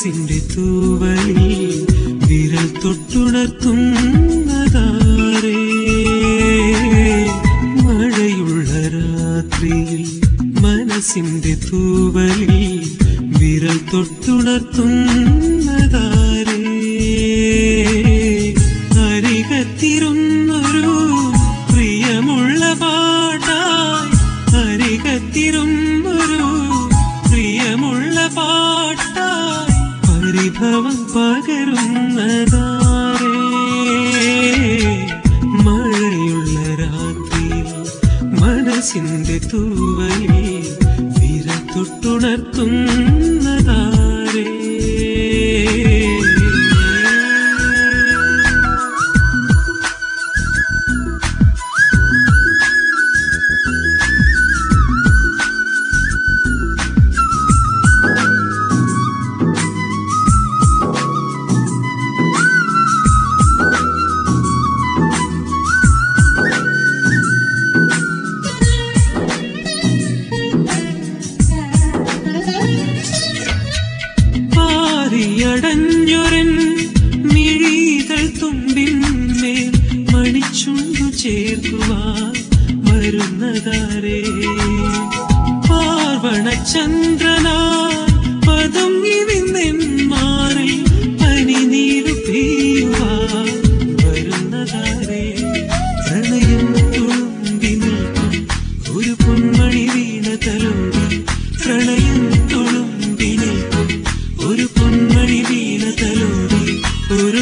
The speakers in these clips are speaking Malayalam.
മനസ്സിന്റെ തൂവലിൽ വിരൽ തൊട്ടുണർത്തുന്നതാരേ മഴയുള്ള രാത്രിയിൽ മനസ്സിന്റെ തൂവലിൽ വിരൽ തൊട്ടുണർത്തുന്നതാരേ അരികത്തിരുന്നൊരു പ്രിയമുള്ള പാട്ടായി അരികത്തിരുന്നൊരു പ്രിയമുള്ള പാട്ടായി പരിഭവം പകരുന്നതാരേ മഴയുള്ള രാത്രിയിൽ മനസ്സിന്റെ തൂവലിൽ വിരൽ തൊട്ടുണർത്തുന്നതാരേ ടഞ്ഞൊരൻ മിഴികൾ തുമ്പിന്മേൽ മണിച്ചുണ്ടു ചേർക്കുവാൻ വരുന്നതാരേ പാർവണചന്ദ്രനാ പതുങ്ങി നിന്നെന്മാറിൽ പനിനീരു പെയ്യുവാൻ വരുന്നതാരേ പ്രണയം തുളുമ്പി നിൽക്കും ഒരു പൊന്മണി വീണ തലോടി പ്രണയം തുളുമ്പി നിൽക്കും ഒരു പൊന്മണി വീണ തലോടി ഒരു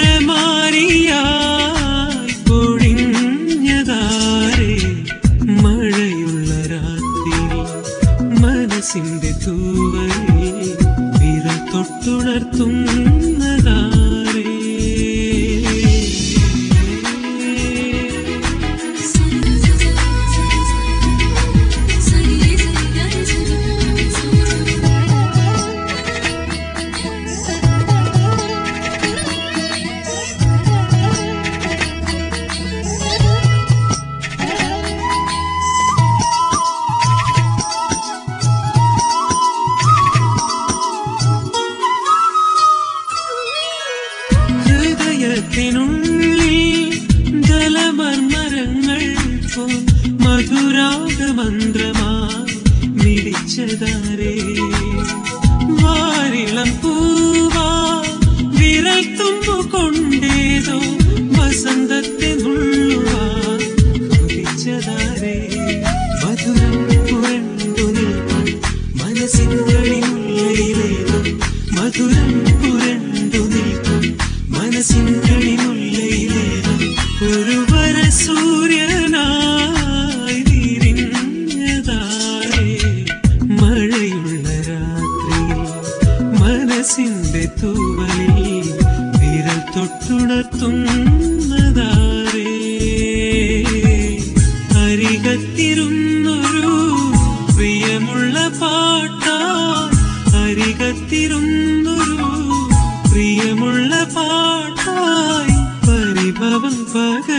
സ്വരമാരിയായി പൊഴിഞ്ഞതാരേ മഴയുള്ള രാത്രിയിൽ മനസ്സിന്റെ തൂവലിൽ വിരൽ തൊട്ടുണർത്തുന്നതാരേ ഹൃദയത്തിനുള്ളിൽ ജലമർമരങ്ങൾ പോൽ മധുരാഗമന്ത്രമായി മിടിച്ചതാരേ വാരിളം പൂവാ വിരൽ തുമ്പുകൊണ്ടേതോ വസന്തത്തെ നുള്ളുവാൻ കുതിച്ചതാരേ മധുരം പുരണ്ടു നിൽക്കും മനസ്സിനുള്ളിൽ മുല്ലയിലേതോ മധുരം പുരണ്ടു നിൽക്കും മനസ്സിനുള്ളിലേതോ ഒരു വരസൂര്യനായി വിരിഞ്ഞതാരേ മഴയുള്ള രാത്രിയിൽ മനസ്സിന്റെ തൂവലിൽ വിരൽ തൊട്ടുണർത്തുന്നതാരേ അരികത്തിരുന്നൊരു പ്രിയമുള്ള പാട്ടായി അരികത്തിരുന്നൊരു പ്രിയമുള്ള പാട്ടായി പരിഭവം പകരുന്നതാരേ